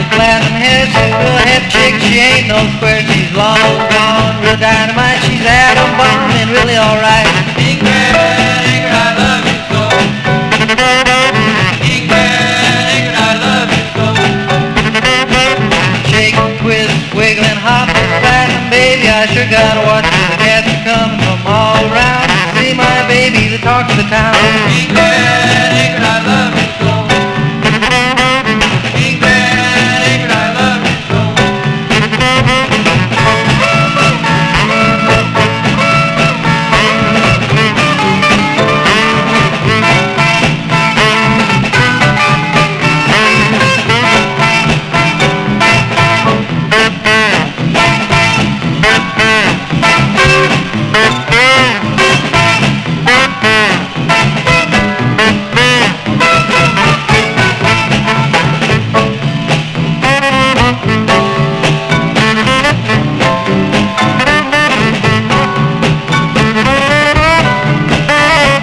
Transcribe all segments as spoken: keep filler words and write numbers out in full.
Platinum hair, she's a real hip chick. She ain't no square, she's long gone. Real dynamite, she's atom bomb and really alright. Ingrid, Ingrid, I love you so. Ingrid, Ingrid, I love you so. Shake, twist, wiggling, hop, platinum baby, I sure gotta watch you. The cats are coming from all around. See my baby, the talk of the town. Ingrid, Ingrid, I love you so. Ingrid, Ingrid, I love you so.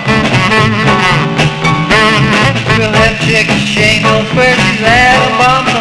Chick, she ain't no square, she's atom bomb